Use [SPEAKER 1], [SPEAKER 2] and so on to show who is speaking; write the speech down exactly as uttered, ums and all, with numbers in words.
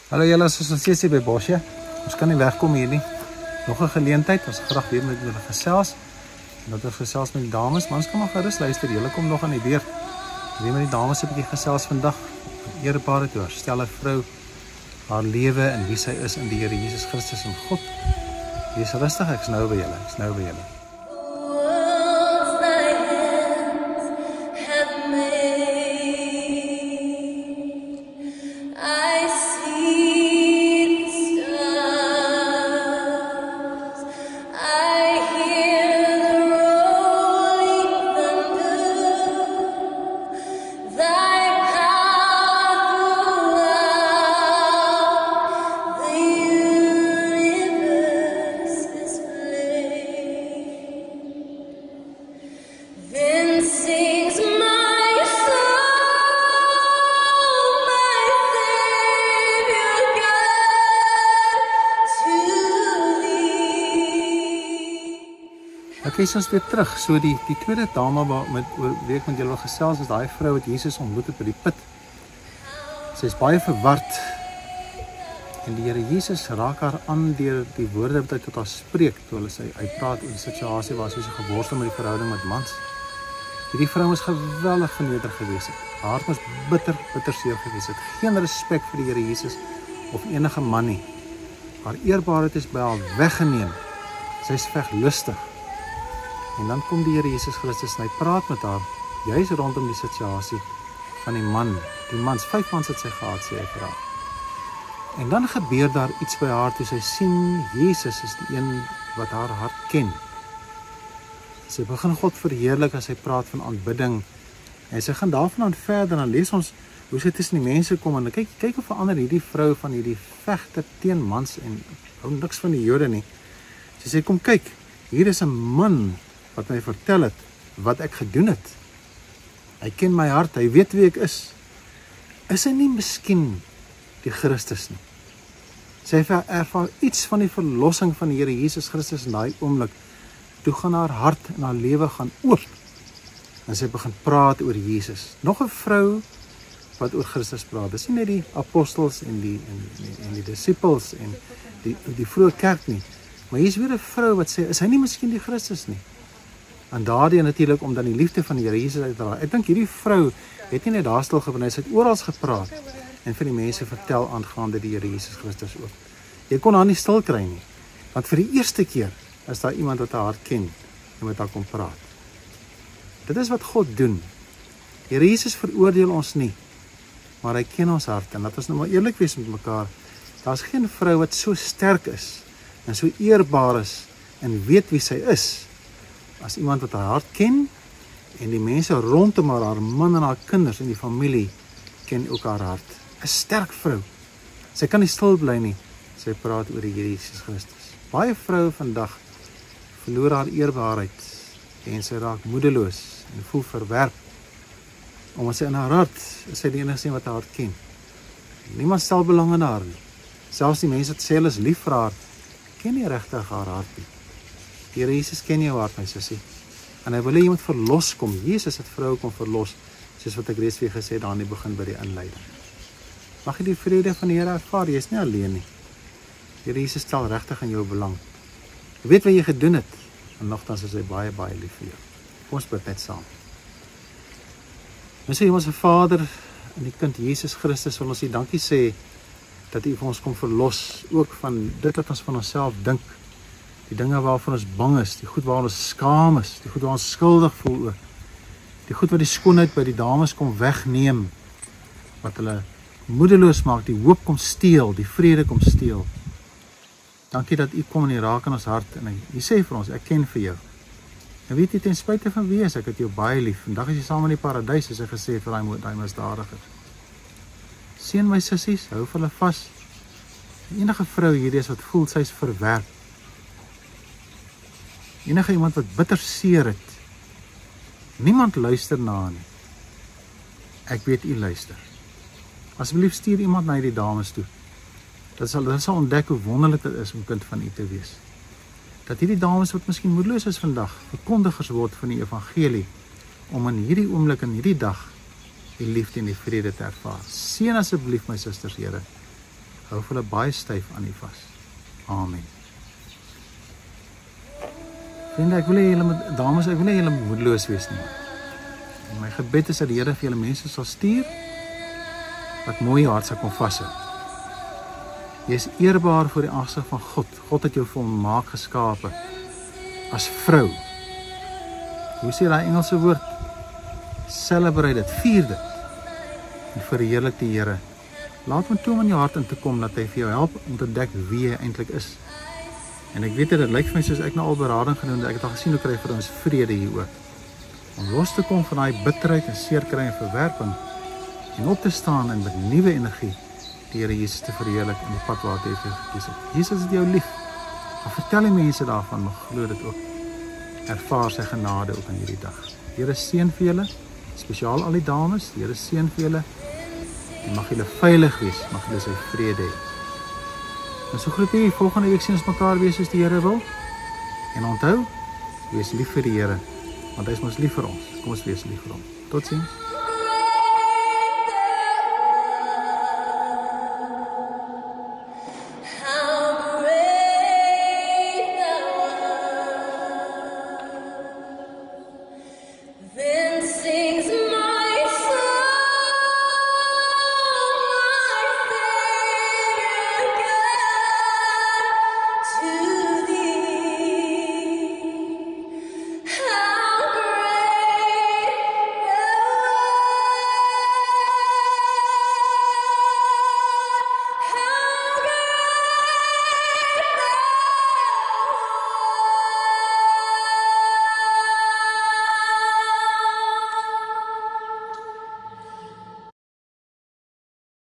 [SPEAKER 1] Hallo julle, as ons steeds hier by Bosje. Ons kan nie wegkom hier nie. Nog 'n geleentheid, ons graag weer met julle gesels. En dat ons gesels met die dames, maar ons kan maar gerus luister. Julle kom nog aan die deur. Weer met die dames 'n bietjie gesels vandag. Eerbare toe, stel 'n vrou haar lewe en wie sy is in die Here Jesus Christus en God. Wees rustig, ek's nou by julle. Ek's nou by julle. Oké, okay, so ons weer terug. So die, die tweede dame waar met, wie ek met julle gesels is daai vrou wat Jesus ontmoet het by die put. Sy is baie verward. En die Here Jesus raak haar aan deur die woorde wat hy tot haar spreek, toe hulle sy uitpraat oor die situasie waar sy so geworstel met die verhouding met mans. Hierdie vrou was geweldig verneder gewees het. Haar hart was bitter, bitter seer gewees het. Geen respek vir die Here Jesus of enige man nie. Haar eerbaarheid is by haar weggeneem. Sy is veglustig. En dan kom die Here Jesus Christus en hy praat met haar, juist rondom die situasie van die man. Die mans, vyf mans het sy gehad, sê hy vir haar. En dan gebeur daar iets by haar, toe sy sien, Jesus is die een wat haar hart ken. Sy begin God verheerlik as hy praat van aanbidding. En sy gaan daarvan aan verder, en lees ons hoe sy tussen die mense kom, en kyk, kyk hoe verander hierdie vrou van hierdie vegter teen mans, en hou niks van die Jode nie. Sy sê, kom kyk, hier is 'n man, wat my vertel het, wat ek gedoen het. Hy ken my hart, hy weet wie ek is. Is hy nie miskien die Christus nie? Sy ervaar iets van die verlossing van die Here Jesus Christus in daai oomblik. Toe gaan haar hart en haar lewe gaan oop. En sy begin praat oor Jesus. Nog 'n vrou wat oor Christus praat. Dis nie net die apostels en die, en, en die disciples en die, die vroeë kerk nie. Maar hier is weer 'n vrou wat sê, is hy nie miskien die Christus nie? En daardie natuurlik om dan die liefde van die Here Jesus uit te dra. Ek dink hierdie vrou het nie net daar stil gebly, sy het oral gepraat en vir die mense vertel aangaande die Here Jesus Christus ook. Jy kon haar nie stil kry nie, want vir die eerste keer is daar iemand wat haar ken en met haar kom praat. Dit is wat God doen. Die Here Jesus veroordeel ons nie, maar hy ken ons hart en dat ons nou maar eerlik wees met mekaar. Daar's geen vrou wat so sterk is en so eerbaar is en weet wie sy is, as iemand wat haar hart ken, en die mense rondom haar, haar man en haar kinders en die familie, ken ook haar hart. 'n Sterk vrou. Sy kan nie stil bly nie. Sy praat oor die Here Jesus Christus. Baie vroue vandag verloor haar eerbaarheid, en sy raak moedeloos, en voel verwerp, omdat sy in haar hart, is sy die enigste wat haar hart ken. Niemand stel belang in haar nie. Selfs die mense wat sê hulle is lief vir haar, ken nie regtig haar hart nie. Die Here Jesus ken jou hart, my sussie. En hy wil hê jy moet verlos kom. Jesus het vrou kom verlos, soos wat ek reeds weer gesê het, daar in die begin by die inleiding. Mag jy die vrede van die Here ervaar, jy is nie alleen nie. Die Here Jesus stel regtig in jou belang. Jy weet wat jy gedoen het, en nogtans is hy baie, baie lief vir jou. Kom ons bid net saam. Ons sê, ons Vader, en die kind Jesus Christus, wil ons die dankie sê, dat U vir ons kom verlos, ook van dit wat ons van onsself dink, die dinge waarvan ons bang is, die goed waar ons skaam is, die goed waar ons skuldig voel oor, die goed wat die skoonheid by die dames kom wegneem, wat hulle moedeloos maak, die hoop kom steel, die vrede kom steel. Dankie dat U kom en U raak in ons hart, en U sê vir ons, ek ken vir jou. En weet jy, ten spyte van wie is, ek het jou baie lief, vandag is jy saam in die paradys, as ek gesê het vir die, die misdadiger. Seën my sissies, hou vir hulle vas. Enige vrou hierdie is wat voel, sy is verwerp. Enige iemand wat bitter seer het. Niemand luister na haar nie. Ek weet U luister. Asseblief stuur iemand na die dames toe. Dat sal, dat sal ontdek hoe wonderlik dit is om kind van U te wees. Dat hierdie dames wat miskien moedeloos is vandag, verkondigers word van die evangelie, om in hierdie oomblik en hierdie dag die liefde en die vrede te ervaar. Seën asseblief my susters, Here. Hou hulle baie styf aan U vas. Amen. Vriende, ek wil hê julle moet, dames, ek wil hê julle moet moedeloos wees nie. En my gebed is dat die Here vir julle mense sal stuur, wat mooi hart sal kom vashou. Jy is eerbaar voor die aangesig van God. God het jou volmaak geskape, as vrou. Hoe sê daai Engelse woord? Celebrate dit, vier dit, en verheerlik die Here. Laat hom toe om in jou hart in te kom, dat hy vir jou help om te ontdek wie hy eintlik is. En ek weet dit, dit lyk vir my soos ek nou al berading genoem, ek het al gesien hoe kry vir ons vrede hier ook. Om los te kom van daai bitterheid en seerkry en verwerping, en op te staan en met nuwe energie die Here Jesus te verheerlik in die pad waar hy vir jou gekies het. Jesus het jou lief. Maar vertel die mense daarvan, maar glo dit ook. Ervaar sy genade ook in hierdie dag. Die Here seën vir julle, spesiaal al die dames, die Here seën vir julle, en mag julle veilig wees, mag julle sy vrede hê. En so groet jy, volgende week sien ons mekaar wees as die Here wil. En onthou, wees lief vir die Here, want hy is ons lief vir ons. Kom ons wees lief vir hom. Totsiens.